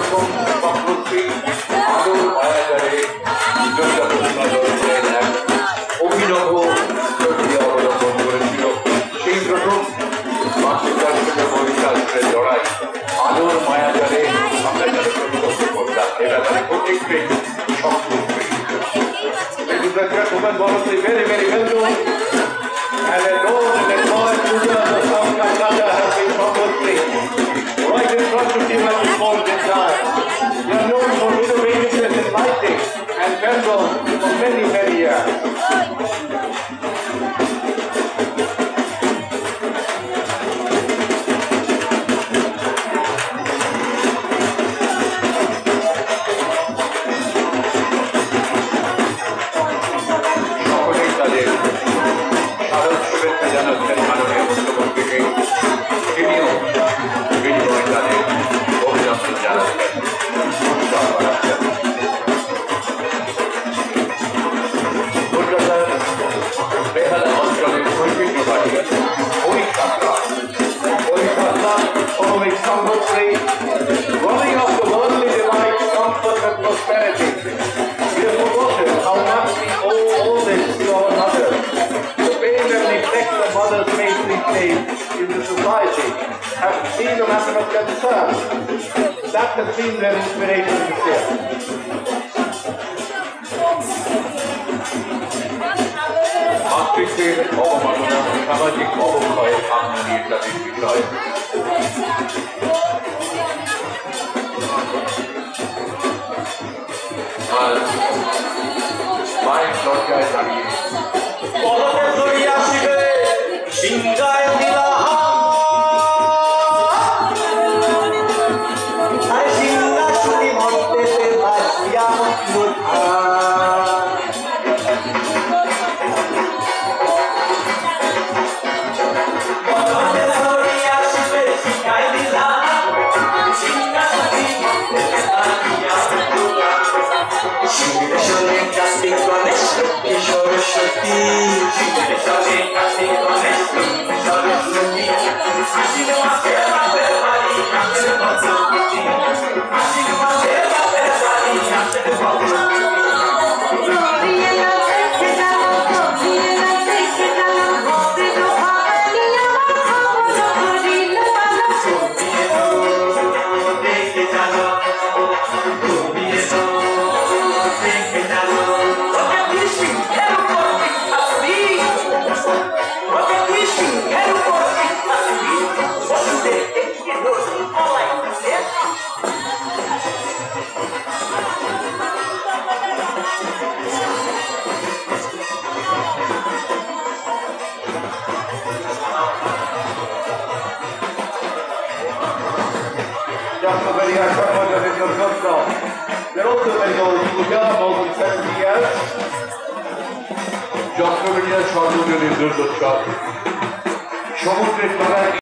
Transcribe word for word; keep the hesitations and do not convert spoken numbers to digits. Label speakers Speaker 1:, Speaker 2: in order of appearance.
Speaker 1: এবং সম্প্রতি আদর মায়াজারে অভিনব প্রক্রিয়া অবলম্বন করেছিল। সেই প্রথম মাতৃশাস্ত্রের বৈশাস্ত্রের লড়াই আদর মায়াজারে আমরা যারা প্রত্যক্ষ করতাম এরা তারা প্রত্যেকটাই সম্পূর্ণ। Very, very well known, and I know that the boy Puja of South Calcutta has been compulsory. Right in front of you at this point in time. They are known for innovativeness in lighting and vendor for many, many years. Running off the worldly delight, comfort and prosperity. We have forgotten how much we owe all this to our mothers. The pain and neglect the mothers mainly place in the society have been a matter of concern. That has been their inspiration this year. মাতৃত্বের অবমাননা সামাজিক অবক্ষয়ের ভাবনা নিয়ে তাদের বিষয়। আর মায়ের দরজায় দাঁড়িয়ে পলকে ধরিয়া আসিবে সিংহায় They're also very old. You would have more than seventy years. Just over here, short of the result of shot.